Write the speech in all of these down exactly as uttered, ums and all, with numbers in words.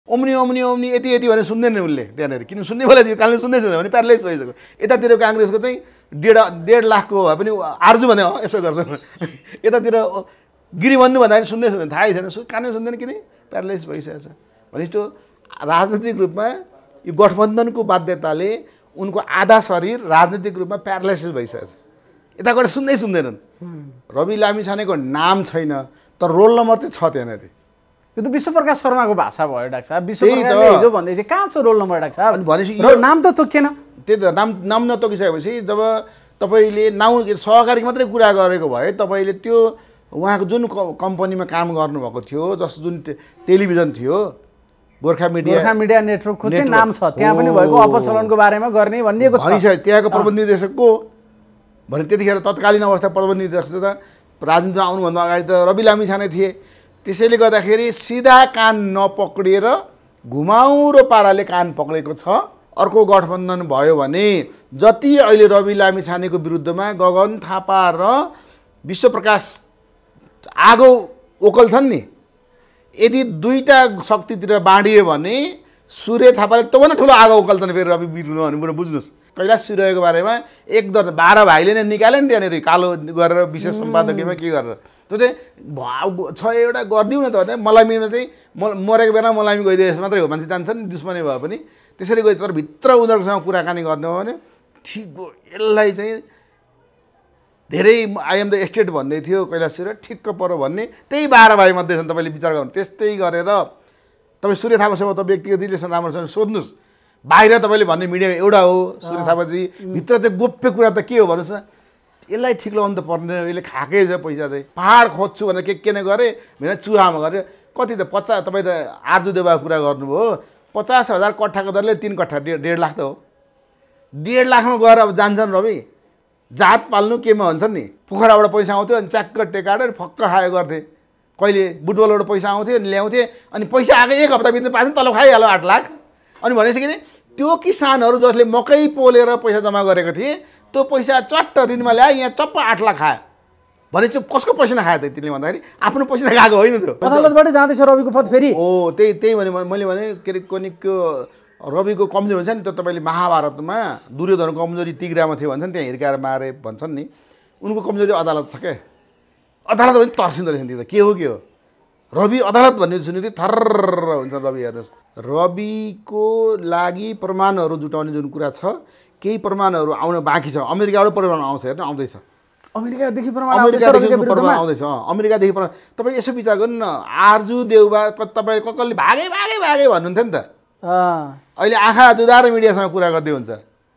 Omni Omni Omni यति यति भने सुन्दैन उसले त्यहाँनिर किन सुन्ने बेला चाहिँ कालले सुन्दै सुन्दैन भने प्यारालाइज भइसक्यो यतातिर काङ्ग्रेसको चाहिँ डेढ डेढ लाखको भए पनि आर्जु भने यसो गर्छन् यतातिर गिरिबन्धु भन्दाखेरि सुन्दै सुन्दैन थाहै छैन कानै सुन्दैन किन प्यारालाइज भइसकेको छ भनेपछि त्यो राजनीतिक रूपमा यो गठबन्धनको बाध्यताले उनको आधा शरीर राजनीतिक रूपमा प्यारालाइसिस भइसकेको छ यताबाट सुन्दै सुन्दैनन् रवि लामिछानेको नाम छैन तर रोल नम्बर चाहिँ छ त्यहाँनिर यो त विश्वप्रकाश शर्माको भाषा भयो डाक्टर साहब विश्वप्रकाशले हिजो भन्दै थियो कहाँ छ रोल नम्बर डाक्टर साहब भनेपछि यो नाम त तोकिएन त्यही त नाम नाम नतोकिसकेपछि जब तपाईँले नाउँ सहकारीको मात्रै कुरा गरेको भए तपाईँले त्यो उहाँको जुन कम्पनीमा काम गर्नुभएको थियो जस्तो जुन टेलिभिजन थियो गोर्खा मिडिया गोर्खा मिडिया नेटवर्कको चाहिँ नाम छ त्यहाँ पनि भएको अपचलनको बारेमा गर्ने भनिएको छ भनिसक्यो त्यहाँको प्रबन्ध निर्देशकको भने त्यतिखेर तत्कालीन अवस्था प्रबन्ध निर्देशक त राजनीतिमा आउनुभन्दा अगाडि त रवि लामिछाने थिए त्यसैले गर्दाखेरि सिधा कान नपक्रिएर घुमाउरो पाराले कान पक्रेको छ अर्को गठबन्धन भयो भने जति अहिले रवि लामिछानेको विरुद्धमा गगन थापा र विश्वप्रकाश आगो ओकल छन् नि यदि दुईटा शक्तितिर बाँडियो भने सूर्य थापाले तँभन्दा ठुलो आगो उकाल्छन् फेरि रवि बिरुवा भन्नु बुझ्नुहोस् कैलाश सिरोयाको बारेमा एक दर्जन बाह्र भाइले नै निकाले नि त्यहाँनिर कालो गरेर विशेष सम्पादकीयमा के गरेर त्यो चाहिँ भाव छ एउटा गरिदिउँ न त भने मलामीमा चाहिँ म मरेको बेला मलामी गइदिए मात्रै हो मान्छे जान्छ नि दुश्मनी भए पनि त्यसरी गयो तर भित्र उनीहरूसँग कुराकानी गर्ने हो भने ठिक हो यसलाई चाहिँ धेरै आइएम द स्टेट भन्दै थियो कैलाश सिरोया ठिक्क पऱ्यो भन्ने त्यही बाह्र भाइ मध्ये छन् तपाईँले विचार गर्नु त्यस्तै गरेर तपाईँ सूर्य थापासँग त व्यक्तिगत रिलेसन राम्रोसँग सोध्नुहोस् बाहिर तपाईँले भन्ने मिडिया एउटा हो सूर्य थापाजी भित्र चाहिँ गोप्य कुरा त के हो भन्नुहोस् न यसलाई ठिक लगाउनु त पर्ने यसले खाएकै छ पैसा चाहिँ पहाड खोज्छु भनेर के के नै गरेँ भने चुहामा गरेँ कति त पचास तपाईँ त आर्जु देवाको कुरा गर्नुभयो पचास हजार कट्ठाको दरले तिन कट्ठा डेढ डेढ लाख त हो डेढ लाखमा गएर अब जान्छन् रवि जात पाल्नु केमा भन्छन् नि पोखराबाट पैसा आउँथ्यो अनि च्याक्क टेकाएर फक्क खायो गर्थे कहिले बुटबलबाट पैसा आउँथ्यो अनि ल्याउँथे अनि पैसा आएको एक हप्ता बित्नु पाएछ तलब खाइहाल्यो आठ लाख अनि भनेपछि कि त्यो किसानहरू जसले मकै पोलेर पैसा जम्मा गरेको थिए त्यो पैसा चट्ट ऋणमा ल्यायो यहाँ चप्प आठ लाख खायो भने चाहिँ कसको पैसा खायो त त्यसले भन्दाखेरि आफ्नो पैसा गएको होइन त्यो अदालतबाटै जाँदैछ रविको पद फेरि हो त्यही त्यही भने मैले भने के अरे कनिकको रविको कमजोरी हुन्छ नि त तपाईँले महाभारतमा दुर्योधनको कमजोरी तिग्रामा थियो भन्छन् त्यहाँ हिर्काएर मारे भन्छन् नि उनको कमजोरी अदालत छ क्या अदालत भने तर्सिँदो रहेछ नि त के हो के हो रवि अदालत भन्ने सुन्यो थियो थर्र हुन्छ रवि हेर्नुहोस् रविको लागि प्रमाणहरू जुटाउने जुन कुरा छ केही प्रमाणहरू आउन बाँकी छ अमेरिकाबाट प्रमाण आउँछ हेर्नु आउँदैछ अमेरिकादेखि प्रमाण आउँदैछ अमेरिकादेखि प्रमाण तपाईँ यसो विचार गर्नु न आर्जु देउबा तपाईँ ककलले भागे भागे भागे भन्नुहुन्थ्यो नि त अहिले आँखा जुदाएर मिडियासँग कुरा गर्दै हुन्छ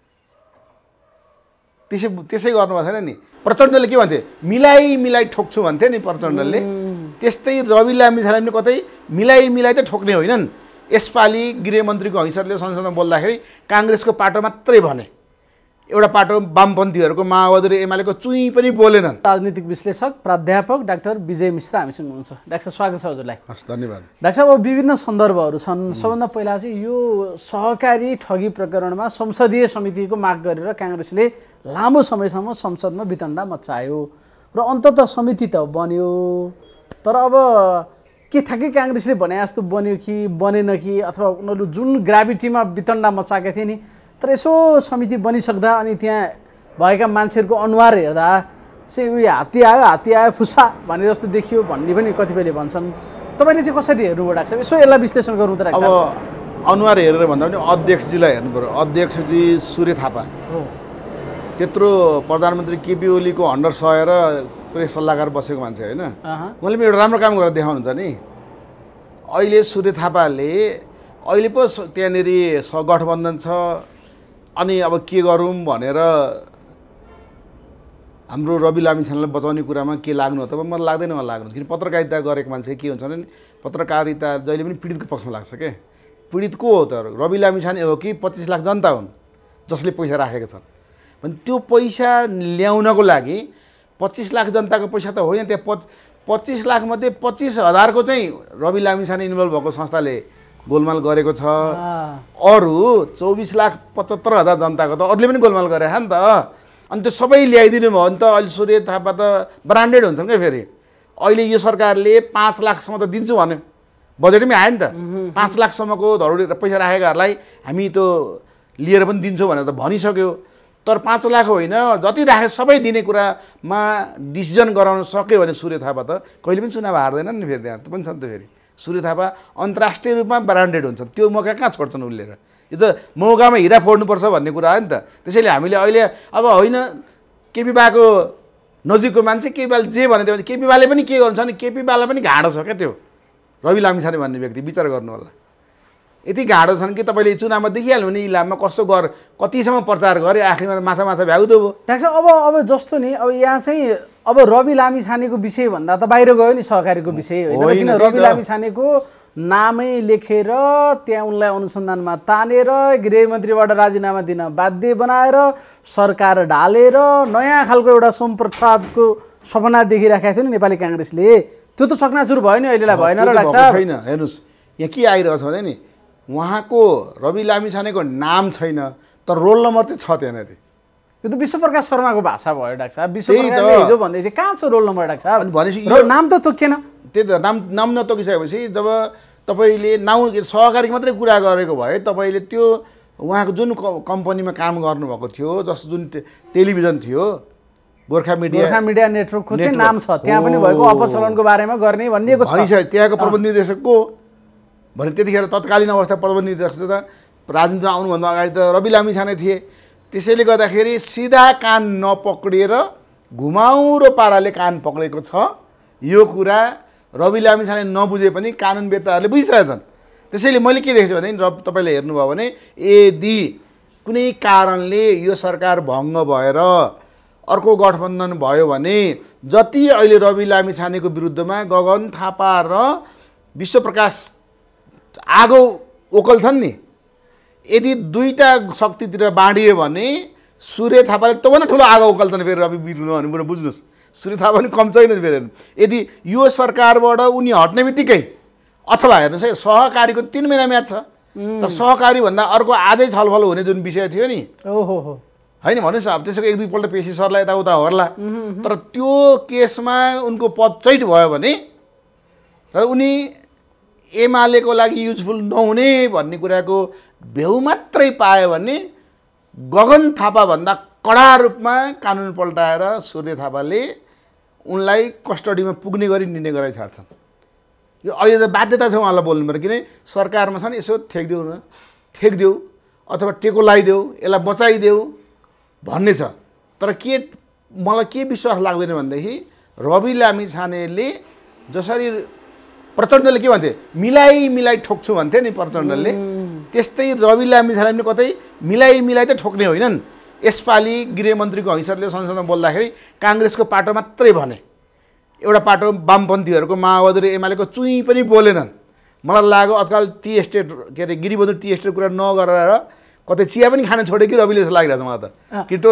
त्यसै त्यसै गर्नुभएको छैन नि प्रचण्डले के भन्थे मिलाइ मिलाइ ठोक्छु भन्थे नि प्रचण्डले त्यस्तै रवि लामिछाने पनि कतै मिलाइ मिलाइ त ठोक्ने होइनन् यसपालि गृहमन्त्रीको हैसियतले संसदमा बोल्दाखेरि काङ्ग्रेसको पाटो मात्रै भने एउटा पाटो वामपन्थीहरूको माओवादी र एमालेको चुई पनि बोलेनन् राजनीतिक विश्लेषक प्राध्यापक डाक्टर विजय मिश्र हामीसँग हुनुहुन्छ डाक्टर स्वागत छ हजुरलाई हस् धन्यवाद डाक्टर साहब अब विभिन्न सन्दर्भहरू छन् सबभन्दा पहिला चाहिँ यो सहकारी ठगी प्रकरणमा संसदीय समितिको माग गरेर काङ्ग्रेसले लामो समयसम्म संसदमा वितण्डा मचायो र अन्ततः समिति त बन्यो तर अब के ठ्याक्कै काङ्ग्रेसले भने जस्तो बन्यो कि बनेन कि अथवा उनीहरू जुन ग्राभिटीमा वितण्डा मचाएका थिए नि तर यसो समिति बनिसक्दा अनि त्यहाँ भएका मान्छेहरूको अनुहार हेर्दा चाहिँ उयो हात्ती आयो हात्ती आयो फुस्सा भने जस्तो देखियो भन्ने पनि कतिपयले भन्छन् तपाईँले चाहिँ कसरी हेर्नु डाक्टर साहब यसो यसलाई विश्लेषण गर्नु त डाक्टर साहब अब अनुहार हेरेर भन्दा पनि अध्यक्षजीलाई हेर्नु पऱ्यो अध्यक्षजी सूर्य थापा हो त्यत्रो प्रधानमन्त्री केपी ओलीको हन्डर सहेर प्रेस सल्लाहकार बसेको मान्छे होइन उहाँले पनि एउटा राम्रो काम गरेर देखाउनुहुन्छ नि अहिले सूर्य थापाले अहिले पो त्यहाँनिर गठबन्धन छ अनि अब के गरौँ भनेर हाम्रो रवि लामिछानेलाई बचाउने कुरामा के लाग्नु हो त मलाई लाग्दैन मलाई लाग्नु किन पत्रकारिता गरेको मान्छे के हुन्छ भने पत्रकारिता जहिले पनि पीडितको पक्षमा लाग्छ क्या पीडित को हो त रवि लामिछाने हो कि पच्चिस लाख जनता हुन् जसले पैसा राखेका छन् भने त्यो पैसा ल्याउनको लागि पच्चिस लाख जनताको पैसा त होइन त्यहाँ पच पच्चिस लाखमध्ये पच्चिस हजारको चाहिँ रवि लामिछाने इन्भल्भ भएको संस्थाले गोलमाल गरेको छ अरू चौबिस लाख पचहत्तर हजार जनताको त अरूले पनि गोलमाल गरे नि त अनि त्यो सबै ल्याइदिनु भयो भने त अहिले सूर्य थापा त ब्रान्डेड हुन्छन् क्या फेरि अहिले यो सरकारले पाँच लाखसम्म त दिन्छु भन्यो बजेटमै आयो नि त पाँच लाखसम्मको धरोडी पैसा राखेकाहरूलाई हामी त्यो लिएर पनि दिन्छौँ भनेर त भनिसक्यो। तर पाँच लाख होइन जति राखे सबै दिने कुरामा डिसिजन गराउन सक्यो भने सूर्य थापा त कहिले पनि चुनाव हार्दैन नि। फेरि त्यहाँ पनि छ नि त फेरि सूर्य थापा अन्तर्राष्ट्रिय रूपमा ब्रान्डेड हुन्छ। त्यो मौका कहाँ छोड्छन् उसले? यो त मौकामा हिरा फोड्नुपर्छ भन्ने कुरा हो नि त। त्यसैले हामीले अहिले अब होइन केपी बाको नजिकको मान्छे केपी बाले जे भने त्यो केपी बाले पनि के गर्छ भने केपी बालाई पनि घाँडो छ क्या त्यो रवि लामिछाने भन्ने व्यक्ति विचार गर्नु होला। यति घाँडो छन् कि तपाईँले चुनावमा देखिहाल्नु भने इलाममा कस्तो गर कतिसम्म प्रचार गरे आखिरमा माछा माछा भ्याउदो भयो। डाक्टर अब अब जस्तो नि अब यहाँ चाहिँ अब रवि लामिछानेको विषय भन्दा त बाहिर गयो नि सहकारीको विषय होइन किन रवि लामिछानेको नामै लेखेर त्यहाँ उनलाई अनुसन्धानमा तानेर गृहमन्त्रीबाट राजीनामा दिन बाध्य बनाएर सरकार ढालेर नयाँ खालको एउटा सोमप्रसादको सपना देखिराखेको थियो नि नेपाली काङ्ग्रेसले। त्यो त चकनाचुर भयो नि अहिलेलाई भएन र डाक्टर? छैन हेर्नुहोस् यहाँ के आइरहेछ भने नि उहाँको रवि लामिछानेको नाम छैन तर रोल नम्बर चाहिँ छ त्यहाँनिर। यो त विश्वप्रकाश शर्माको भाषा भयो डाक्टर साहब। विश्वप्रकाशले हिजो भन्दै थियो कहाँ छ रोल नम्बर डाक्टर साहब? भनेपछि नाम त तोकिएन। त्यही त नाम नाम नतोकिसकेपछि जब तपाईँले नाउँ सहकारीको मात्रै कुरा गरेको भए तपाईँले त्यो उहाँको जुन कम्पनीमा काम गर्नुभएको थियो जस्तो जुन टेलिभिजन थियो गोर्खा मिडिया गोर्खा मिडिया नेटवर्कको चाहिँ नाम छ त्यहाँ पनि भएको अपचलनको बारेमा गर्ने भनिएको छ। भनिसक्यो त्यहाँको प्रबन्ध निर्देशकको भने त्यतिखेर तत्कालीन अवस्था प्रबन्ध निर्देशक त राजनीतिमा आउनुभन्दा अगाडि त रवि लामिछाने थिए। त्यसैले गर्दाखेरि सिधा कान नपक्रिएर घुमाउरो पाराले कान पक्रेको छ। यो कुरा रवि लामिछाने नबुझे पनि कानुनवेत्ताहरूले बुझिसकेका छन्। त्यसैले मैले के देखेछु भने र तपाईँले हेर्नुभयो भने यदि कुनै कारणले यो सरकार भङ्ग भएर अर्को गठबन्धन भयो भने जति अहिले रवि लामिछानेको विरुद्धमा गगन थापा र विश्वप्रकाश आगो ओकल छन् नि यदि दुईटा शक्तितिर बाँडियो भने सूर्य थापाले त्योभन्दा ठुलो आगो उकाल्छन् फेरि रवि बिरुवा भन्ने कुरा बुझ्नुहोस्। सूर्य थापा पनि कम छैन फेरि। यदि यो सरकारबाट उनी हट्ने बित्तिकै अथवा हेर्नुहोस् है सहकारीको तिन महिना म्याच छ तर सहकारी भन्दा अर्को आजै छलफल हुने जुन विषय थियो नि ओहो हो होइन भन्नुहोस् अब त्यसको एक दुईपल्ट पेशी सरलाई यताउता होला तर त्यो केसमा उनको पद चैट भयो भने र उनी एमालेको लागि युजफुल नहुने भन्ने कुराको भ्यू मात्रै पायो भने गगन थापाभन्दा कडा रूपमा कानुन पल्टाएर सूर्य थापाले उनलाई कस्टडीमा पुग्ने गरी निर्णय गराइ छाड्छन्। यो अहिले त बाध्यता छ उहाँलाई बोल्नु पर्यो किन सरकारमा छ नि यसो ठेक्देऊ न ठेक्देऊ अथवा टेको लगाइदेऊ यसलाई बचाइदेऊ भन्ने छ। तर के मलाई के विश्वास लाग्दैन भनेदेखि रवि लामिछानेले जसरी प्रचण्डले के भन्थे मिलाइ मिलाइ ठोक्छु भन्थे नि प्रचण्डले त्यस्तै रवि लामिछाने पनि कतै मिलाइ मिलाइ त ठोक्ने होइनन्। यसपालि गृहमन्त्रीको हैसियतले संसदमा बोल्दाखेरि काङ्ग्रेसको पाटो मात्रै भने एउटा पाटो वामपन्थीहरूको माओवादी र एमालेको चुई पनि बोलेनन्। मलाई लाग्यो आजकल टी एस्टेट के अरे गिरिबहादुर टी एस्टेट कुरा नगरेर कतै चिया पनि खान छोड्यो कि रविले जस्तो लागिरहेको छ मलाई त किटो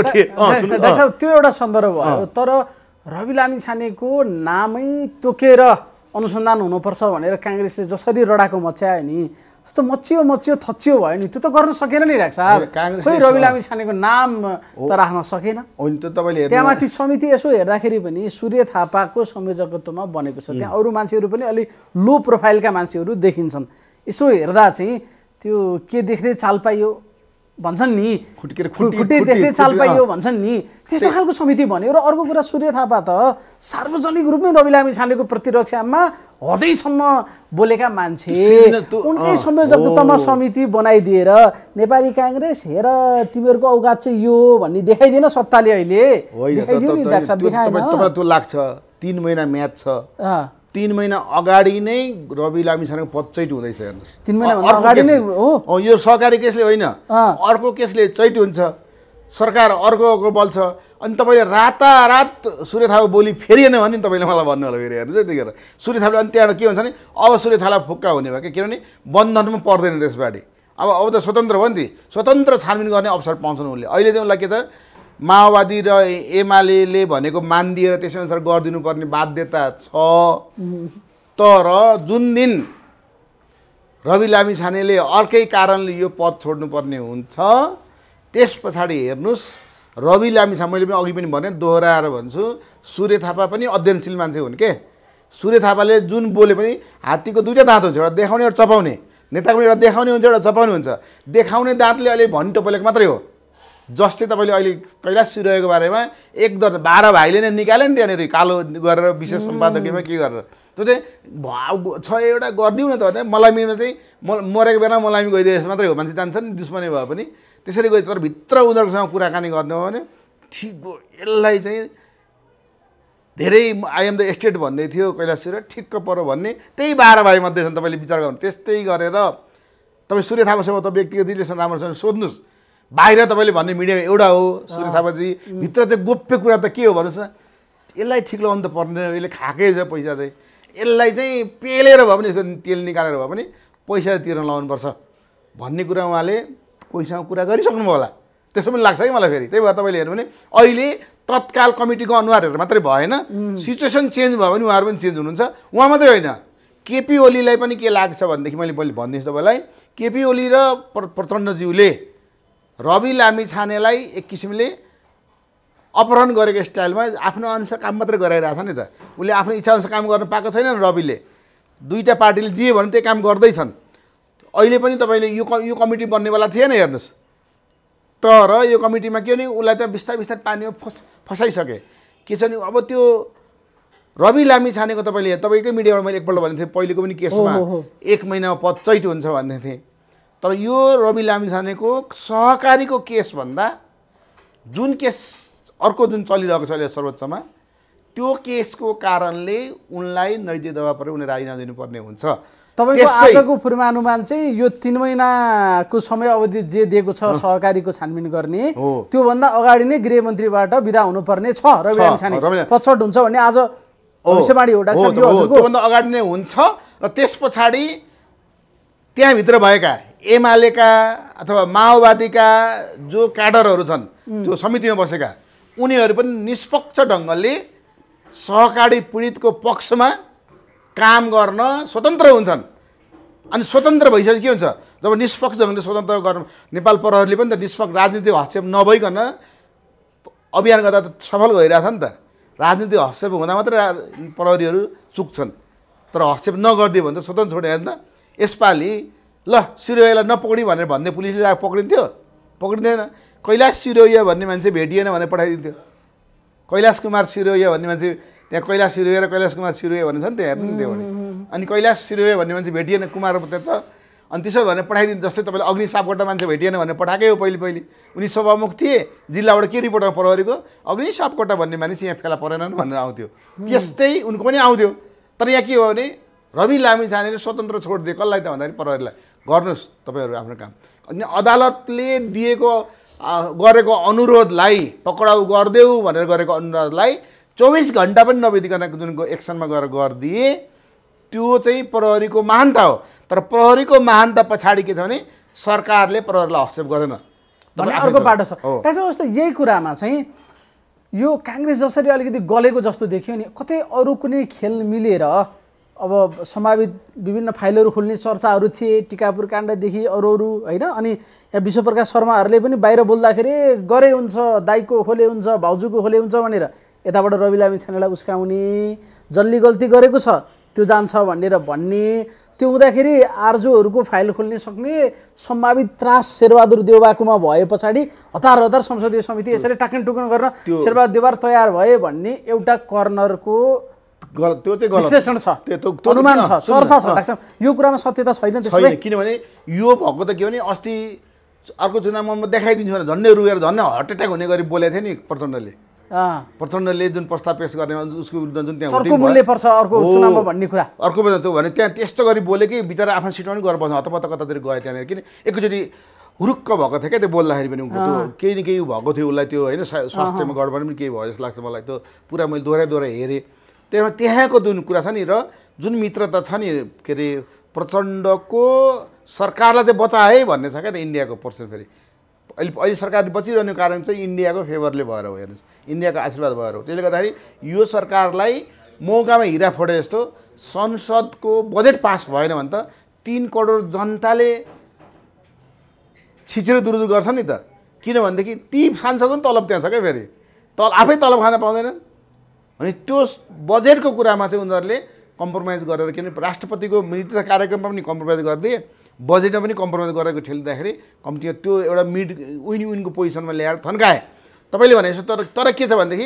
त्यो एउटा सन्दर्भ भयो। तर रवि लामिछानेको नामै तोकेर अनुसन्धान हुनुपर्छ भनेर काङ्ग्रेसले जसरी रडाको मच्यायो नि त्यो त मचियो मचियो थचियो भयो नि त्यो त गर्न सकेन नि राख्छ खोइ रवि लामिछानेको नाम त राख्न सकेन। त्यहाँ माथि समिति यसो हेर्दाखेरि पनि सूर्य थापाको संयोजकत्वमा बनेको छ त्यहाँ अरू मान्छेहरू पनि अलि लो प्रोफाइलका मान्छेहरू देखिन्छन्। यसो हेर्दा चाहिँ त्यो के देख्दै चाल पाइयो भन्छन् नि खुट्टे देख्दै चाल पाइयो भन्छन् नि त्यस्तो खालको समिति भन्यो। र अर्को कुरा सूर्य थापा त सार्वजनिक रूपमै रवि लामिछानेको प्रतिरक्षामा हदैसम्म बोलेका मान्छे उनकै संयोजकत्वमा समिति बनाइदिएर नेपाली काङ्ग्रेस हेर तिमीहरूको औकात चाहिँ यो भन्ने देखाइदिएन सत्ताले अहिले देखाइदियो नि डाक्टर साहब देखाएन। तपाईँलाई त्यो लाग्छ तीन महिना म्याच छ तीन महिना अगाडि नै रवि लामिछानेको पद चैट हुँदैछ हेर्नुहोस् तीन महिना अगाडि नै हो। यो सहकारी केसले होइन अर्को केसले चैट हुन्छ सरकार अर्को बल छ अनि तपाईँले रातारात सूर्य थापा बोली फेरिएन भने तपाईँले मलाई भन्नु होला फेरि हेर्नुहोस् है त्यतिखेर सूर्य थापाले अनि त्यहाँबाट के हुन्छ भने अब सूर्य थापा फुक्का हुने भयो क्या किनभने बन्धनमा पर्दैन त्यसबाट अब अब त स्वतन्त्र हो नि ती स्वतन्त्र छानबिन गर्ने अवसर पाउँछन् उनले। अहिले चाहिँ उनलाई के छ माओवादी र एमाले भनेको मानिदिएर त्यसै अनुसार गरिदिनुपर्ने बाध्यता छ। तर जुन दिन रवि लामिछानेले अर्कै कारणले यो पद छोड्नुपर्ने हुन्छ त्यस पछाडि हेर्नुहोस् रवि लामिछाने मैले पनि अघि पनि भने दोहोऱ्याएर भन्छु सूर्य थापा पनि अध्ययनशील मान्छे हुन् के सूर्य थापाले जुन बोले पनि हात्तीको दुईटा दाँत हुन्छ, एउटा देखाउने एउटा चपाउने। नेताको पनि एउटा देखाउने हुन्छ एउटा चपाउने हुन्छ। देखाउने दाँतले अहिले भनि टोपलेको मात्रै हो। जस्तै तपाईँले अहिले कैलाश सिरोयाको बारेमा एक दर्जन बाह्र भाइले नै निकाले नि त्यहाँनिर कालो गरेर विशेष सम्पादकीयमा के गरेर त्यो चाहिँ भाव छ एउटा गरिदिउँ न त भने मलामीमा चाहिँ म मरेको बेला मलामी गइदिएछ मात्रै हो। मान्छे जान्छ नि दुश्मनी भए पनि त्यसरी गयो। तर भित्र उनीहरूसँग कुराकानी गर्ने हो भने ठिक हो। यसलाई चाहिँ धेरै आई एम द एस्टेट भन्दै थियो कैलाश सिरोया, ठिक्क पऱ्यो भन्ने त्यही बाह्र भाइ मध्ये छन्। तपाईँले विचार गर्नु त्यस्तै गरेर तपाईँ सूर्य थापासँग त व्यक्तिगत रिलेसन राम्रोसँग सोध्नुहोस्। बाहिर तपाईँले भन्ने मिडिया एउटा हो सूर्य थापाजी, भित्र चाहिँ गोप्य कुरा त के हो भन्नुहोस् न। यसलाई ठिक लगाउनु त पर्दैन, यसले खाएकै छ पैसा चाहिँ। यसलाई चाहिँ पेलेर भए पनि यसको तेल निकालेर भए पनि पैसा तिर्न लगाउनुपर्छ भन्ने कुरा उहाँले कोहीसँग कुरा गरिसक्नुभयो होला। त्यसो पनि लाग्छ कि मलाई फेरि। त्यही भएर तपाईँले हेर्नु भने अहिले तत्काल कमिटीको अनुहार हेरेर मात्रै भएन, सिचुएसन चेन्ज भयो भने उहाँहरू पनि चेन्ज हुनुहुन्छ। उहाँ मात्रै होइन, केपी ओलीलाई पनि के लाग्छ भनेदेखि मैले पहिले भनिदिन्छु तपाईँलाई। केपी ओली र प्रचण्डज्यूले रवि लामिछानेलाई एक किसिमले अपहरण गरेको स्टाइलमा आफ्नो अनुसार काम मात्रै गराइरहेछ नि त। उसले आफ्नो इच्छा अनुसार काम गर्न पाएको छैन रविले। दुईवटा पार्टीले जे भन्यो त्यही काम गर्दैछन्। अहिले पनि तपाईँले यो यो कमिटी बन्नेवाला थिएन हेर्नुहोस्। तर यो कमिटीमा के भने उसलाई त बिस्तारै बिस्तारै पानीमा फस फसाइसके। के छ भने अब त्यो रवि लामिछानेको तपाईँले तपाईँकै मिडियाबाट मैले एकपल्ट भनेको थिएँ पहिलेको पनि केसमा एक महिनामा पदच्युत हुन्छ भन्ने थिएँ। तर यो रवि लामिछानेको सहकारीको केसभन्दा जुन केस अर्को जुन चलिरहेको छ अहिले सर्वोच्चमा त्यो केसको कारणले उनलाई नैतिक दबाब परेर उनी राजीनामा दिनुपर्ने हुन्छ। तपाईँको आजको पूर्वानुमान चाहिँ यो तीन महिनाको समय अवधि जे दिएको छ सहकारीको छानबिन गर्ने त्योभन्दा अगाडि नै गृहमन्त्रीबाट बिदा हुनुपर्ने छ रवि लामिछाने, पछौट हुन्छ भन्ने आज भविष्यवाणी एउटा छ। त्योभन्दा अगाडि नै हुन्छ र त्यस पछाडि त्यहाँभित्र भएका एमालेका अथवा माओवादीका जो क्याडरहरू छन् जो समितिमा बसेका उनीहरू पनि निष्पक्ष ढङ्गले सहकारी पीडितको पक्षमा काम गर्न स्वतन्त्र हुन्छन्। अनि स्वतन्त्र भइसकेपछि के हुन्छ जब निष्पक्ष ढङ्गले स्वतन्त्र गर्न नेपाल प्रहरीले पनि त निष्पक्ष राजनीतिक हस्तक्षेप नभइकन अभियान गर्दा त सफल भइरहेछ नि त। राजनीतिक हस्तक्षेप हुँदा मात्रै प्रहरीहरू चुक्छन्। तर हस्तक्षेप नगरिदियो भने त स्वतन्त्र छोडे हेर्नु त। यसपालि ल सिरोयालाई नपकडी भनेर भन्ने पुलिसले पक्रिन्थ्यो, पक्रिँदैन। कैलाश सिरोया भन्ने मान्छे भेटिएन भने पठाइदिन्थ्यो। कैलाश कुमार सिरोया भन्ने मान्छे त्यहाँ कैलाश सिरोया र कैलाश कुमार सिरोया भन्ने छ नि त्यहाँ हेर्नु त्यो भने। अनि कैलाश सिरोया भन्ने मान्छे भेटिएन, कुमार त्यहाँ छ। अनि त्यसो भनेर पठाइदिन्थ्यो। जस्तै तपाईँले अग्नि सापकोटा मान्छे भेटिएन भनेर पठाएकै हो पहिले पहिले। उनी सभामुख थिए, जिल्लाबाट के रिपोर्ट आयो प्रहरीको अग्नि सापकोटा भन्ने मानिस यहाँ फेला परेनन् भनेर आउँथ्यो। त्यस्तै उनको पनि आउँथ्यो। तर यहाँ के हो भने रवि लामिछानेले स्वतन्त्र छोडिदियो। कसलाई त भन्दाखेरि प्रहरीलाई, गर्नुहोस् तपाईँहरू आफ्नो काम। अनि अदालतले दिएको गरेको अनुरोधलाई पक्राउ गरिदेऊ भनेर गरेको अनुरोधलाई चौबिस घन्टा पनि नबितिकन जुन एक्सनमा गएर गरिदिए त्यो चाहिँ प्रहरीको महानता हो। तर प्रहरीको महानता पछाडि के छ भने सरकारले प्रहरीलाई हस्तक्षेप गर्दैन भन्ने अर्को बाटो छ। त्यसो जस्तो यही कुरामा चाहिँ यो काङ्ग्रेस जसरी अलिकति गलेको जस्तो देखियो नि, कतै अरू कुनै खेल मिलेर अब सम्भावित विभिन्न फाइलहरू खोल्ने चर्चाहरू थिए टिकापुर काण्डदेखि अरू अरू होइन। अनि यहाँ विश्वप्रकाश शर्माहरूले पनि बाहिर बोल्दाखेरि गरे हुन्छ, दाइको खोले हुन्छ, भाउजूको खोले हुन्छ भनेर यताबाट रवि लामिछानेलाई उस्काउने, जसले गल्ती गरेको छ त्यो जान्छ भनेर भन्ने, त्यो हुँदाखेरि आरजुहरूको फाइल खोल्न सक्ने सम्भावित त्रास शेरबहादुर देउबाकोमा भए पछाडि हतार हतार संसदीय समिति यसरी टाक्न टुक्न गर्न शेरबहादुर देउबा तयार भए भन्ने एउटा कर्नरको त्यो चाहिँ विश्लेषण छ, अनुमान छ, चर्चा छ। यो कुरामा सत्यता छैन त्यसले। किनभने यो भएको त के भने अस्ति अर्को चुनावमा म देखाइदिन्छु भने झन्डै रुएर झन्डै हार्ट एट्याक हुने गरी बोलेको थियो नि प्रचण्डले। प्रचण्डले जुन प्रस्ताव पेश गर्ने उसको विरुद्ध जुन त्यहाँ अर्को मूल्य पर्छ अर्को चुनावमा भन्ने कुरा अर्को भने त्यहाँ त्यस्तो गरी बोले कि बिचरा आफ्नो सिटमा पनि गएर बस्न हतपत्त कतातिर गयो त्यहाँनिर। किन एकैचोटि हुरुक्क भएको थियो क्या त्यो बोल्दाखेरि पनि उनको त्यो केही न केही भएको थियो उसलाई त्यो होइन स्वास्थ्यमा गडबड पनि केही भयो जस्तो लाग्छ मलाई। त्यो पुरा मैले दोहोऱ्याइ दोहोऱ्याइ हेरेँ। त्यहाँ त्यहाँको जुन कुरा छ नि र जुन मित्रता छ नि के अरे प्रचण्डको सरकारलाई चाहिँ बचाए भन्ने छ क्या त इन्डियाको पर्सेन्ट। फेरि अहिले अहिले सरकारले बचिरहने कारण चाहिँ इन्डियाको फेभरले भएर हो, हेर्नुहोस् इन्डियाको आशीर्वाद भएर हो। त्यसले गर्दाखेरि यो सरकारलाई मौकामा हिरा फोडे जस्तो संसदको बजेट पास भएन भने त तीन करोड जनताले छिचेर दुरुदुर गर्छ नि त। किनभनेदेखि ती सांसदको पनि तलब त्यहाँ छ क्या, फेरि तल आफै तलब खान पाउँदैनन्। अनि त्यो बजेटको कुरामा चाहिँ उनीहरूले कम्प्रोमाइज गरेर किन राष्ट्रपतिको मिडिया कार्यक्रममा पनि कम्प्रोमाइज गरिदिए बजेटमा पनि कम्प्रोमाइज गरेको ठेल्दाखेरि कम्तीमा त्यो एउटा मिड विन विनको पोजिसनमा ल्याएर थन्काए तपाईँले भने जस्तो। तर तर के छ भनेदेखि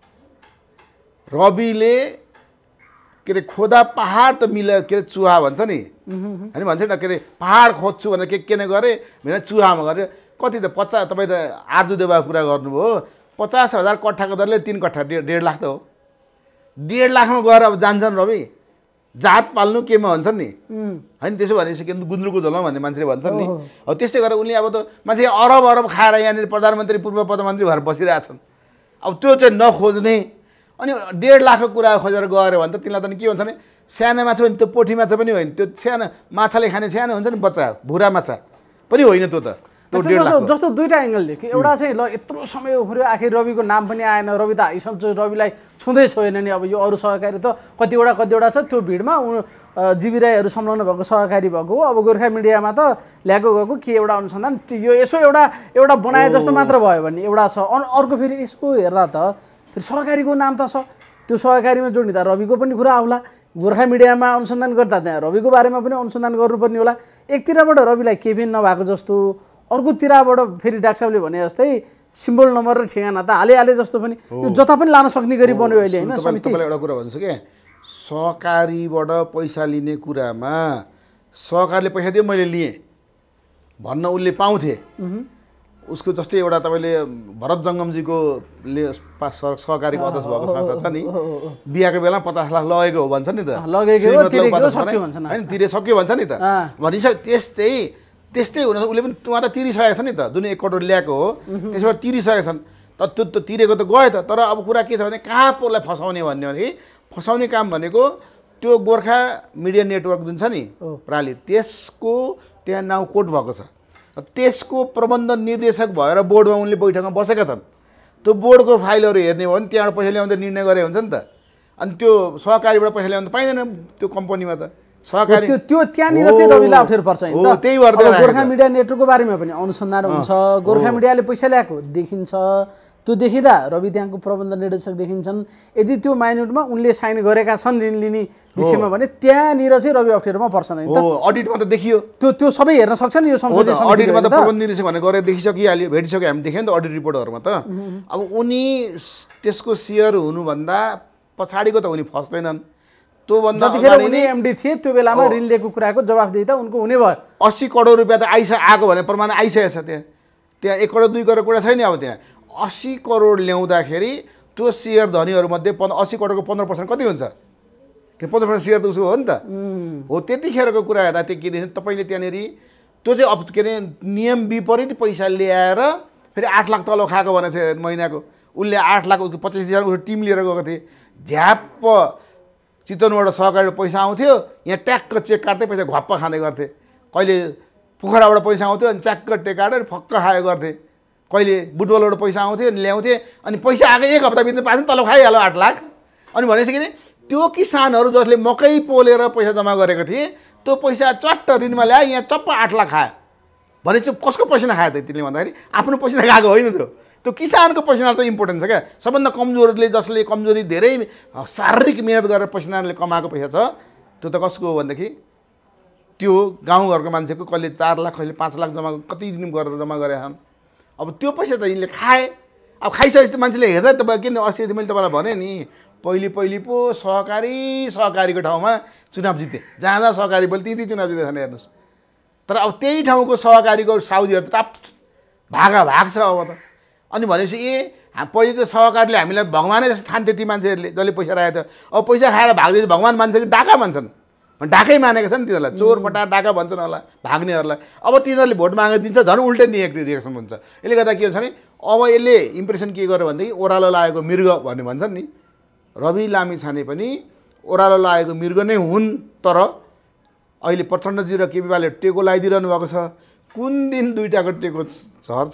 रविले के अरे खोदा पहाड त मिल के अरे चुहा भन्छ नि होइन भन्छ नि के अरे पहाड खोज्छु भनेर के के नै गरेँ भने चुहामा गरेँ कति त पचास तपाईँ त आर्जु देवाको कुरा गर्नुभयो पचास हजार कट्ठाको दरले तिन कट्ठा डेढ डेढ लाख त हो। डेढ लाखमा गएर अब जान्छन् रवि जात पाल्नु केमा भन्छन् नि होइन त्यसो भनेपछि के गुन्द्रुकको झोल भन्ने मान्छेले भन्छन् नि। अब त्यस्तै गरेर उनले अब त मान्छे अरब अरब खाएर यहाँनिर प्रधानमन्त्री पूर्व प्रधानमन्त्री भएर बसिरहेछन्। अब त्यो चाहिँ नखोज्ने अनि डेढ लाखको कुरा खोजेर गऱ्यो भने त तिनीलाई त के भन्छ भने सानो माछा पनि त्यो पोठी माछा पनि होइन त्यो सानो माछाले खाने सानो हुन्छ नि बच्चा भुरा माछा पनि होइन त्यो त जस्तो दुईवटा एङ्गल देखियो। एउटा चाहिँ ल यत्रो समय उफ्रियो आखिर रविको नाम पनि आएन रवि त हाइसम्म रविलाई छुँदै छोएन नि। अब यो अरू सहकारी त कतिवटा कतिवटा छ त्यो भिडमा जीवी राईहरू संलग्न भएको सहकारी भएको हो। अब गोर्खा मिडियामा त ल्याएको गएको के एउटा अनुसन्धान यो यसो एउटा एउटा बनाए जस्तो मात्र भयो भने एउटा छ। अर्को फेरि यसको हेर्दा त फेरि सहकारीको नाम त छ त्यो सहकारीमा जोडिँदा रविको पनि कुरा आउला। गोर्खा मिडियामा अनुसन्धान गर्दा त्यहाँ रविको बारेमा पनि अनुसन्धान गर्नुपर्ने होला। एकतिरबाट रविलाई केही पनि नभएको जस्तो अर्कोतिरबाट फेरि डाक्टर साहबले भने जस्तै सिम्बल नम्बर र ठेगाना त हालिहाले जस्तो पनि यो जता पनि लान सक्ने गरी बन्यो अहिले होइन। तपाईँलाई एउटा कुरा भन्छु क्या सहकारीबाट पैसा लिने कुरामा सहकारीले पैसा दियो मैले लिएँ भन्न उसले पाउँथे। उसको जस्तै एउटा तपाईँले भरत जङ्गमजीको ले सहकारीको अध्यक्ष भएको संस्था छ नि बिहाको बेला पचास लाख लगेको हो भन्छ नि त होइन तिरे सक्यो भन्छ नि त भनिसक्यो। त्यस्तै त्यस्तै हुन उसले पनि उहाँ त तिरिसकेको छ नि त जुन एक करोड ल्याएको हो त्यसबाट तिरिसकेका छन् त त्यो त तिरेको त गयो त। तर अब कुरा के छ भने कहाँ पोलाई फसाउने भन्ने भनेदेखि फसाउने काम भनेको त्यो गोर्खा मिडिया नेटवर्क जुन छ नि प्राली त्यसको त्यहाँ नाउँ कोट भएको छ त्यसको प्रबन्ध निर्देशक भएर बोर्डमा उनले बैठकमा बसेका छन्। त्यो बोर्डको फाइलहरू हेर्ने हो भने त्यहाँबाट पैसा ल्याउँदा निर्णय गरे हुन्छ नि त। अनि त्यो सहकारीबाट पैसा ल्याउनु पाइँदैन त्यो कम्पनीमा त सहकारी त्यो त्यो त्यहाँनिर चाहिँ रविलाई अप्ठ्यारो पर्छ नि त। त्यही भएर गोर्खा मिडिया नेटवर्कको बारेमा पनि अनुसन्धान हुन्छ गोर्खा मिडियाले पैसा ल्याएको देखिन्छ त्यो देखिँदा रवि त्यहाँको प्रबन्ध निर्देशक देखिन्छन्। यदि त्यो माइन्युटमा उनले साइन गरेका छन् ऋण लिने विषयमा भने त्यहाँनिर चाहिँ रवि अप्ठ्यारोमा पर्छ नि त। अडिटमा त देखियो त्यो त्यो सबै हेर्न सक्छ नि यो संसदीय अडिटमा त प्रबन्ध निर्देशक भनेर गरेर देखिसकिहाल्यो भेटिसक्यो हामी देख्यौँ नि त अडिट रिपोर्टहरूमा त। अब उनी त्यसको सेयर हुनुभन्दा पछाडिको त उनी फस्दैनन् त्योभन्दा जतिखेर उनी एमडी थिए त्यो बेलामा ऋण लिएको कुराको जवाफदेही त उनको हुने भयो। अस्सी करोड रुपियाँ त आइस आएको भने प्रमाण आइसकेको छ त्यहाँ त्यहाँ एक करोड दुई करोड कुरा छैन। अब त्यहाँ अस्सी करोड ल्याउँदाखेरि त्यो सेयर धनीहरूमध्ये पन्ध्र अस्सी करोडको पन्ध्र पर्सेन्ट कति हुन्छ कि पन्ध्र पर्सेन्ट सेयर त उसको हो नि त हो। त्यतिखेरको कुरा हेर्दा त्यो के देखिन्छ तपाईँले त्यहाँनिर त्यो चाहिँ अब के अरे नियम विपरीत पैसा ल्याएर फेरि आठ लाख तल खाएको भने चाहिँ महिनाको उसले आठ लाख पच्चिस हजार उसको टिम लिएर गएको थिए झ्याप्प चितवनबाट सहकारीबाट पैसा आउँथ्यो यहाँ ट्याक्क चेक काट्दै पैसा घप्प खाँदै गर्थे। कहिले पोखराबाट पैसा आउँथ्यो अनि च्याक्क टेक काटेर फक्क खायो गर्थे। कहिले बुटबलबाट पैसा आउँथ्यो अनि ल्याउँथे अनि पैसा आएको एक हप्ता बित्नु पाएछ तल खाइहाल्यो आठ लाख। अनि भनेपछि कि त्यो किसानहरू जसले मकै पोलेर पैसा जम्मा गरेको थिए त्यो पैसा चट्ट ऋणमा ल्यायो यहाँ चप्प आठ लाख खायो भने चाहिँ कसको पैसा खायो त त्यसले भन्दाखेरि आफ्नो पैसा गएको होइन त्यो त्यो किसानको पसिना चाहिँ इम्पोर्टेन्ट छ क्या। सबभन्दा कमजोरले जसले कमजोरी धेरै शारीरिक मिहिनेत गरेर पसिनाले कमाएको पैसा छ त्यो त कसको हो भनेदेखि त्यो गाउँघरको मान्छेको कहिले चार लाख कहिले पाँच लाख जम्मा कति दिन गरेर जम्मा गरे छन्। अब त्यो पैसा त यिनले खाए। अब खाइसकेपछि मान्छेले हेर्दा तपाईँ किन अस्ति मैले तपाईँलाई भने नि पहिले पहिले पो सहकारी सहकारीको ठाउँमा चुनाव जिते जहाँ जहाँ सहकारी बोले ती ती चुनाव जितेछन् हेर्नुहोस्। तर अब त्यही ठाउँको सहकारीको साउदीहरू त टाप भागा भाग छ अब त। अनि भनेपछि ए पहिले त सहकारीले हामीलाई भगवानै जस्तो ठान्थे ती मान्छेहरूले जसले पैसा राखेको थियो अब पैसा खाएर भाग्दै भगवान् मान्छ कि डाका मान्छन् डाकै मानेको छ नि तिनीहरूलाई चोर पटा डाका भन्छन् होला भाग्नेहरूलाई। अब तिनीहरूले भोट मागेर दिन्छ झन् उल्टै नि एक रिएक्सन हुन्छ। यसले गर्दा के हुन्छ भने अब यसले इम्प्रेसन के गर्यो भनेदेखि ओह्रालो लागेको मृग भन्ने भन्छन् नि रवि लामिछाने पनि ओह्रालो लागेको मृग नै हुन्। तर अहिले प्रचण्डजी र केपी बाले टेको लगाइदिइरहनु भएको छ। कुन दिन दुईवटाको टेको झर्छ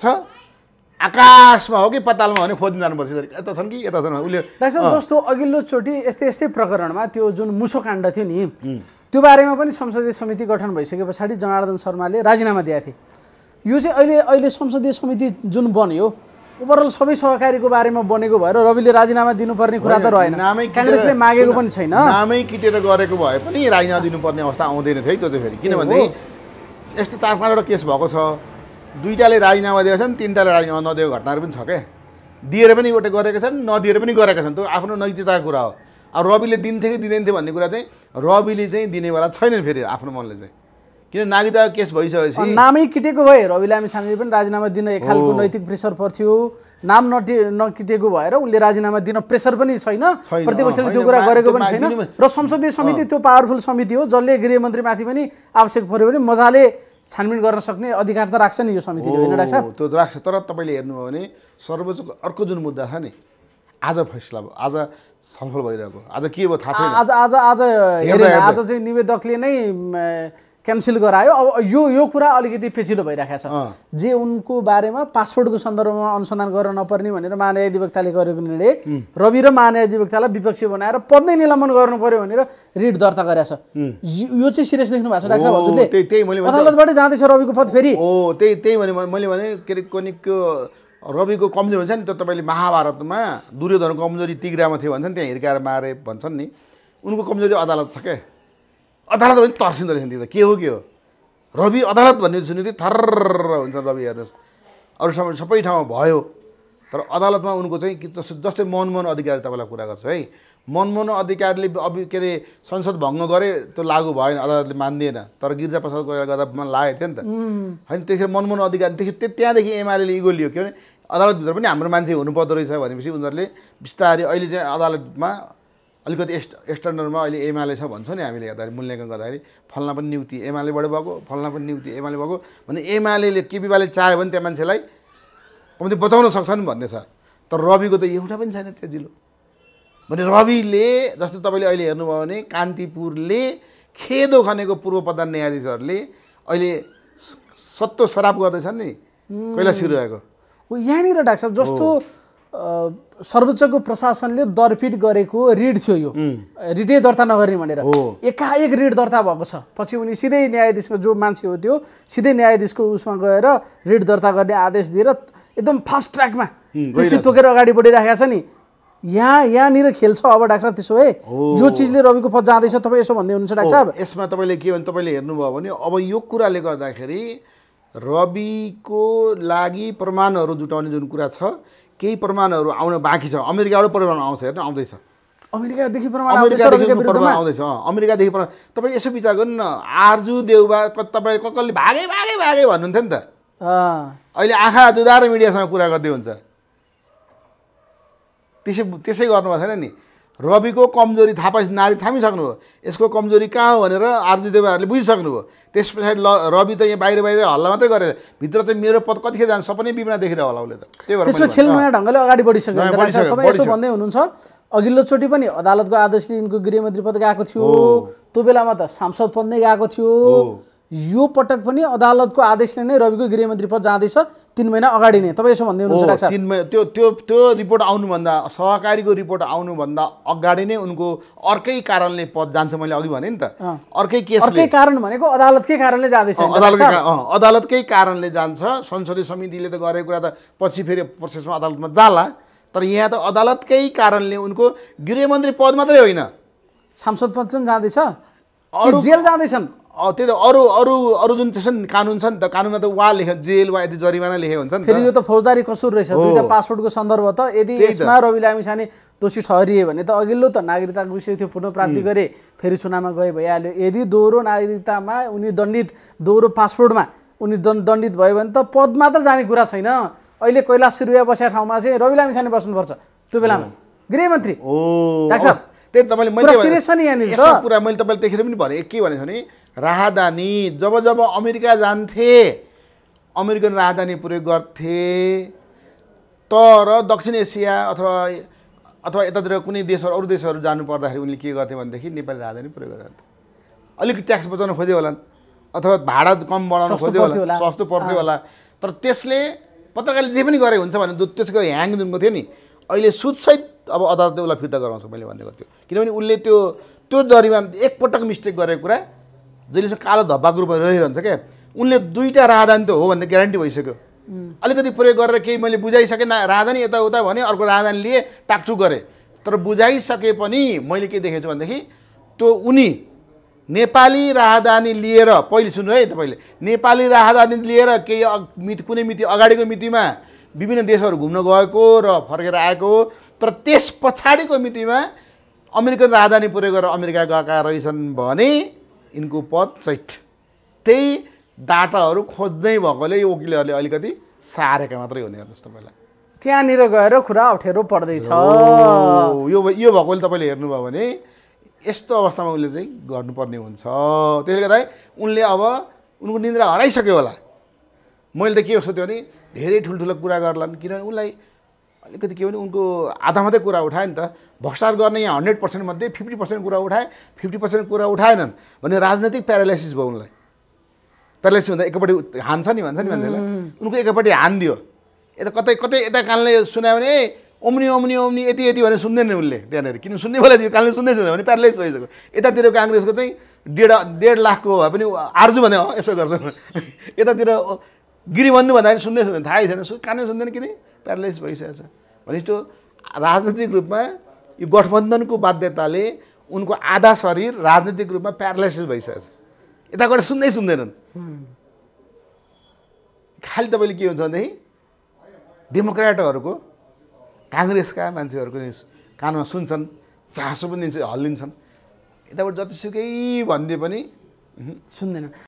आकाशमा हो कि पतालमा हो भने खोज्नु जानुपर्छ यता छन् कि यता छन् उसले जस्तो अघिल्लोचोटि यस्तै यस्तै प्रकरणमा त्यो जुन मुसो काण्ड थियो नि त्यो बारेमा पनि संसदीय समिति गठन भइसके पछाडि जनार्दन शर्माले राजीनामा दिएका थिए। यो चाहिँ अहिले अहिले संसदीय समिति जुन बन्यो ओभरअल सबै सहकारीको बारेमा बनेको भएर रविले राजीनामा दिनुपर्ने कुरा त रहेन, काङ्ग्रेसले मागेको पनि छैन। नामै किटेर गरेको भए पनि राजीनामा दिनुपर्ने अवस्था आउँदैन थियो है त्यो चाहिँ फेरि, किनभने यस्तो चार पाँचवटा केस भएको छ, दुईटाले राजीनामा दिएका छन्, तिनवटाले राजीनामा नदिएको घटनाहरू पनि छ क्या, दिएर पनि एउटा गरेका छन्, नदिएर पनि गरेका छन्, त्यो आफ्नो नैतिकताको कुरा हो। अब रविले दिन्थ्यो कि दिँदैन थियो भन्ने कुरा चाहिँ रविले चाहिँ दिनेवाला छैनन् फेरि आफ्नो मनले चाहिँ, किन नागरिकताको केस भइसकेपछि नामै किटेको भए रवि लामिछानेले पनि राजीनामा दिन एक खालको नैतिक प्रेसर पर्थ्यो, नाम नटि नकिटेको भएर उनले राजीनामा दिन प्रेसर पनि छैन, प्रतिपक्षले त्यो कुरा गरेको पनि छैन र संसदीय समिति त्यो पावरफुल समिति हो जसले गृहमन्त्रीमाथि पनि आवश्यक पऱ्यो भने मजाले छानबिन गर्न सक्ने अधिकार त राख्छ नि यो समितिले, होइन डाक्टर साहब? त्यो राख्छ, तर तपाईँले हेर्नुभयो भने सर्वोच्चको अर्को जुन मुद्दा छ नि, आज फैसला भयो, आज छलफल भइरहेको, आज के भयो थाहा छैन। आज आज आज हेरेन, आज चाहिँ निवेदकले नै क्यान्सल गरायो। अब यो यो कुरा अलिकति पेचिलो भइरहेको छ, जे उनको बारेमा पासपोर्टको सन्दर्भमा अनुसन्धान गर्न नपर्ने भनेर महान्यायाधिवक्ताले गरेको निर्णय रवि र महान्यायाधिवक्तालाई विपक्षी बनाएर पद नै निलम्बन गर्नु पर्यो भनेर रिट दर्ता गरेछ। यो चाहिँ सिरियस देख्नु भएको छ डाक्टर साहब हजुरले? त्यही मैले अदालतबाटै जाँदैछ रविको पद फेरि। हो त्यही त्यही भने मैले भने के अरे कनिकको रविको कमजोरी हुन्छ नि त, तपाईँले महाभारतमा दुर्योधनको कमजोरी तिग्रामा थियो भन्छन्, त्यहाँ हिर्काएर मारे भन्छन् नि, उनको कमजोरी अदालत छ क्या, अदालत पनि तर्सिँदो रहेछ नि त, के हो के हो रवि अदालत भन्ने सुन्यो थर्र हुन्छ रवि, हेर्नुहोस् अरू समय सबै ठाउँमा भयो, तर अदालतमा उनको चाहिँ जस्तै मनमोहन अधिकारी तपाईँलाई कुरा गर्छु है, मनमोहन अधिकारीले अब के अरे संसद भङ्ग गरे त्यो लागू भएन, अदालतले मान्दिएन, तर गिरिजा प्रसाद कोइराला गर्दा लागेको थियो नि त होइन, त्यतिखेर मनमोहन अधिकारीदेखि त्यहाँदेखि एमाले इगो लियो, के भने अदालतभित्र पनि हाम्रो मान्छे हुनुपर्दो रहेछ भनेपछि उनीहरूले बिस्तारै अहिले चाहिँ अदालतमा अलिकति एस्ट एक्सटर्नलमा अहिले एमाले छ भन्छौँ नि हामीले हेर्दाखेरि मूल्याङ्कन गर्दाखेरि, फल्ना पनि नियुक्ति एमालेबाट भएको, फल्ना पनि नियुक्ति एमाले भएको भने एमाले केपीबाले चाह्यो भने त्यहाँ मान्छेलाई कम्ती बचाउन सक्छन् भन्ने छ, तर रविको त एउटा पनि छैन त्यतिलो भने रविले जस्तो तपाईँले अहिले हेर्नुभयो भने कान्तिपुरले खेदो खनेको पूर्व प्रधान न्यायाधीशहरूले अहिले सत्तो सराप गर्दैछन् नि कैलाश सिरुवाको। यहाँनिर डाक्टर साहब जस्तो सर्वोच्चको प्रशासनले दरपिट गरेको रिट थियो, यो रिटै दर्ता नगर्ने भनेर एकाएक रिट दर्ता भएको छ, पछि उनी सिधै न्यायाधीशको जो मान्छे हो त्यो सिधै न्यायाधीशको उसमा गएर रिट दर्ता गर्ने आदेश दिएर एकदम फास्ट ट्र्याकमा कृषि तोकेर अगाडि बढिरहेको छ नि। यहाँ यहाँनिर खेल्छ अब डाक्टर साहब, त्यसो भए यो चिजले रविको पद जाँदैछ, तपाईँ यसो भन्दै हुनुहुन्छ डाक्टर साहब? यसमा तपाईँले के भने तपाईँले हेर्नुभयो भने अब यो कुराले गर्दाखेरि रविको लागि प्रमाणहरू जुटाउने जुन कुरा छ, केही प्रमाणहरू आउन बाँकी छ, अमेरिकाबाट प्रमाण आउँछ, हेर्नु आउँदैछ, अमेरिकादेखि प्रमाण आउँदैछ, अमेरिकादेखि प्रमाण। तपाईँ यसो विचार गर्नु न, आर्जु देउबा तपाईँ ककलले भागे भागे भागे भन्नुहुन्थ्यो नि त, अहिले आँखा जुदाएर मिडियासँग कुरा गर्दै हुन्छ, त्यसै त्यसै गर्नुभएको छैन नि। रविको कमजोरी थाहा पाइ नारी थामिसक्नुभयो, यसको कमजोरी कहाँ हो भनेर आर्जु देउबाहरूले बुझिसक्नुभयो, त्यस पछाडि ल रवि त यहाँ बाहिर बाहिर हल्ला मात्रै गरेर भित्र चाहिँ मेरो पद कतिखेर जान्छ सपनै बिपना देखेर होला उसले त, त्यही भएर त्यसमा खेल नयाँ ढङ्गले अगाडि बढिसक्यो। तपाईँ यसो भन्दै हुनुहुन्छ अघिल्लोचोटि पनि अदालतको आदेशले यिनको गृहमन्त्री पद गएको थियो, त्यो बेलामा त सांसद पद नै गएको थियो, यो पटक पनि अदालतको आदेशले नै रविको गृहमन्त्री पद जाँदैछ तीन महिना अगाडि नै, तपाईँ यसो भन्दै हुनुहुन्छ डाक्टर? तीन महिना त्यो त्यो त्यो रिपोर्ट आउनुभन्दा सहकारीको रिपोर्ट आउनुभन्दा अगाडि नै उनको अर्कै कारणले पद जान्छ, मैले अघि भने नि त, अर्कै केस, अर्कै कारण भनेको अदालतकै कारणले जाँदैछ, अदालतकै अदालतकै कारणले जान्छ। संसदीय समितिले त गरेको कुरा त पछि फेरि प्रोसेसमा अदालतमा जाला, तर यहाँ त अदालतकै कारणले उनको गृहमन्त्री पद मात्रै होइन सांसद पद पनि जाँदैछ, जेल जाँदैछन्। त्यही त अरू अरू अरू जुन छ नि कानुन छ नि त, कानुनमा त वा लेख जेल वा यदि जरिमाना लेखेको हुन्छ नि, फेरि यो त फौजदारी कसुर रहेछ, दुईटा पासपोर्टको सन्दर्भ त, यदि यसमा रवि लामिछाने दोषी ठहरिए भने त अघिल्लो त नागरिकताको विषय थियो, पुनः प्राप्ति गरे फेरि चुनावमा गए भइहाल्यो, यदि दोहोरो नागरिकतामा उनी दण्डित, दोहोरो पासपोर्टमा उनी दण्डित भयो भने त पद मात्र जाने कुरा छैन। अहिले कैलाश सिरुवा बसेको ठाउँमा चाहिँ रवि लामिछाने बस्नुपर्छ त्यो बेलामा गृहमन्त्री। डाक्टर साहब त्यही तपाईँले मैले सिरियस छ नि यहाँनिर कुरा, मैले तपाईँले त्यतिखेर पनि भने के भनेको भने राहदानी जब जब अमेरिका जान्थे अमेरिकन राहदानी प्रयोग गर्थे, तर दक्षिण एसिया अथवा अथवा यतातिर कुनै देशहरू अरू देशहरू जानु पर्दाखेरि उनले के गर्थे भनेदेखि नेपाली राजधानी प्रयोग गर्थे, अलिकति ट्याक्स बचाउन खोज्यो होला अथवा भाडा कम बनाउन खोज्यो होला, सस्तो पर्थ्यो होला, तर त्यसले पत्रकारले जे पनि गरे हुन्छ भने त्यसको ह्याङ जुनको थियो नि अहिले सुदसहित अब अदालतले उसलाई फिर्ता गराउँछ मैले भनेको थियो, किनभने उसले त्यो त्यो जरिमाना एकपटक मिस्टेक गरेको कुरा जहिलेसम्म कालो धब्बाको रूपमा रहिरहन्छ क्या, उनले दुईवटा राहदानी त हो भन्ने ग्यारेन्टी भइसक्यो, अलिकति प्रयोग गरेर केही मैले बुझाइसकेँ न राजधानी यताउता भने अर्को राजधानी लिए टाकटुक गरेँ तर बुझाइसके पनि मैले के देखेको छु भनेदेखि त्यो उनी नेपाली राजधानी लिएर पहिले सुन्नु है तपाईँले नेपाली राजधानी लिएर केही मिति कुनै मिति अगाडिको मितिमा विभिन्न देशहरू घुम्न गएको र फर्केर आएको तर त्यस पछाडिको मितिमा अमेरिकन राजधानी प्रयोग गरेर अमेरिका गएका रहेछन् भने यिनको पद सहित त्यही डाटाहरू खोज्दै भएकोले यो वकिलहरूले अलिकति सारेका मात्रै हो नि हेर्नुहोस् तपाईँलाई त्यहाँनिर गएर कुरा अप्ठ्यारो पर्दैछ यो यो भएकोले तपाईँले हेर्नुभयो भने यस्तो अवस्थामा उसले चाहिँ गर्नुपर्ने हुन्छ त्यसले गर्दा उनले अब उनको निन्द्रा हराइसक्यो होला मैले त के सोध्यो भने धेरै ठुल्ठुलो कुरा गर्लान् किनभने उनलाई अलिकति के भने उनको आधा मात्रै कुरा उठायो नि त भ्रष्टाचार गर्ने यहाँ हन्ड्रेड पर्सेन्ट मध्ये फिफ्टी पर्सेन्ट कुरा उठाए फिफ्टी पर्सेन्ट कुरा उठाएनन् भने राजनैतिक प्यारालाइसिस भयो उनलाई प्यारालाइसिस भन्दा एकपट्टि हान्छ नि भन्छ नि मान्छेलाई उनको एकपट्टि हानिदियो यता कतै कतै यता कानले सुनायो भने ए ओम्नी ओम्नी ओम्नी यति यति भने सुन्दैन उसले त्यहाँनिर किन सुन्ने बेला कानले सुन्दै सुन्दैन भने प्यारालाइज भइसक्यो यतातिर काङ्ग्रेसको चाहिँ डेढ डेढ लाखको भए पनि आर्जु भने यसो गर्छन् यतातिर गिरिबन्धु भन्दा पनि सुन्दै सुन्दैन थाहै छैन कानै सुन्दैन किन प्यारालाइज भइसकेको छ भनेपछि त्यो राजनैतिक रूपमा यो गठबन्धनको बाध्यताले उनको आधा शरीर राजनैतिक रूपमा प्यारालाइसिस भइसकेको छ यताबाट सुन्दै सुन्दैनन् खालि तपाईँले के हुन्छ भनेदेखि डेमोक्रेटहरूको काङ्ग्रेसका मान्छेहरूको कानमा सुन्छन् चासो पनि दिन्छ हल्लिन्छन् यताबाट जतिसुकै भनिदिए पनि सुन्दैनन्